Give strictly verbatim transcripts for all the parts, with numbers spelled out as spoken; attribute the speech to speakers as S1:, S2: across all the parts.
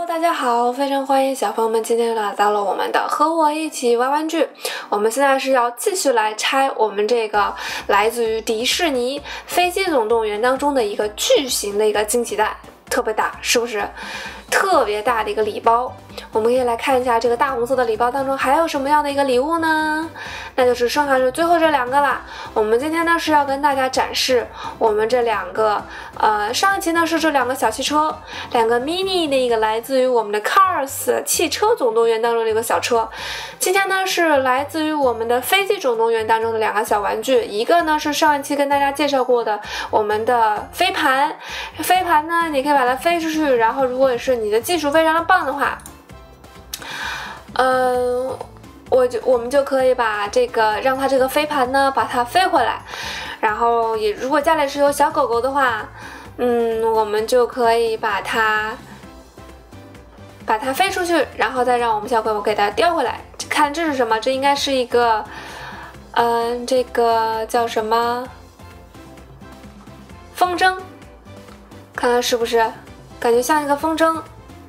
S1: 大家好，非常欢迎小朋友们今天又来到了我们的和我一起玩玩具。我们现在是要继续来拆我们这个来自于迪士尼《飞机总动员》当中的一个巨型的一个惊喜袋，特别大，是不是？特别大的一个礼包。我们可以来看一下这个大红色的礼包当中还有什么样的一个礼物呢？那就是剩下是最后这两个啦。我们今天呢是要跟大家展示我们这两个，呃，上一期呢是这两个小汽车，两个 mini 的一个来自于我们的 Cars 汽车总动员当中的一个小车。今天呢是来自于我们的飞机总动员当中的两个小玩具，一个呢是上一期跟大家介绍过的我们的飞盘，飞盘呢你可以把它飞出去，然后如果是你的技术非常的棒的话，嗯、呃，我就我们就可以把这个让它这个飞盘呢把它飞回来，然后也如果家里是有小狗狗的话，嗯，我们就可以把它把它飞出去，然后再让我们小狗狗给它叼回来。看这是什么？这应该是一个，嗯、呃，这个叫什么？风筝，看看是不是？感觉像一个风筝。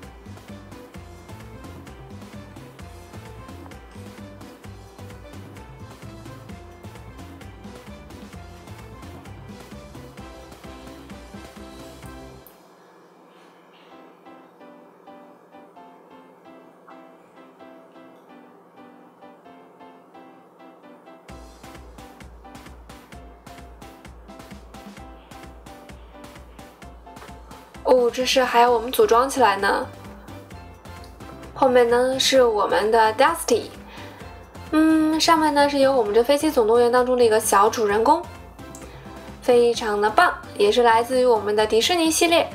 S1: 哦，这是还要我们组装起来呢。后面呢是我们的 Dusty， 嗯，上面呢是有我们这飞机总动员当中的一个小主人公，非常的棒，也是来自于我们的迪士尼系列。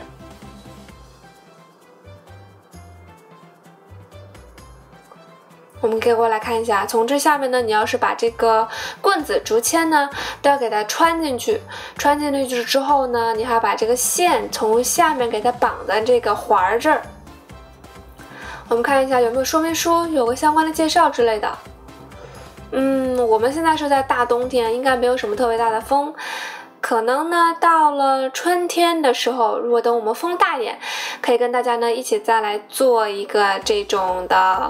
S1: 我们可以过来看一下，从这下面呢，你要是把这个棍子、竹签呢，都要给它穿进去。穿进去之后呢，你还要把这个线从下面给它绑在这个环这儿。我们看一下有没有说明书，有个相关的介绍之类的。嗯，我们现在是在大冬天，应该没有什么特别大的风。可能呢，到了春天的时候，如果等我们风大一点，可以跟大家呢一起再来做一个这种的。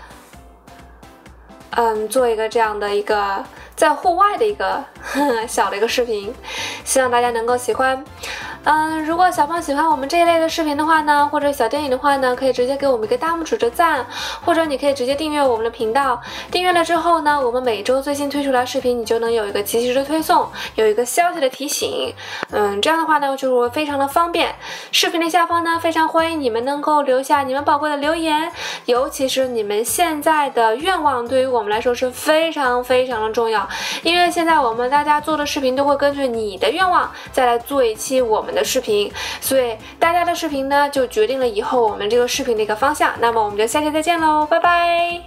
S1: 嗯，做一个这样的一个在户外的一个呵呵小的一个视频，希望大家能够喜欢。嗯，如果小朋友喜欢我们这一类的视频的话呢，或者小电影的话呢，可以直接给我们一个大拇指的赞，或者你可以直接订阅我们的频道。订阅了之后呢，我们每周最新推出来视频，你就能有一个及时的推送，有一个消息的提醒。嗯，这样的话呢，就是非常的方便。视频的下方呢，非常欢迎你们能够留下你们宝贵的留言，尤其是你们现在的愿望，对于我们来说是非常非常的重要。因为现在我们大家做的视频都会根据你的愿望再来做一期我们的视频，所以大家的视频呢就决定了以后我们这个视频的一个方向。那么我们就下期再见喽，拜拜。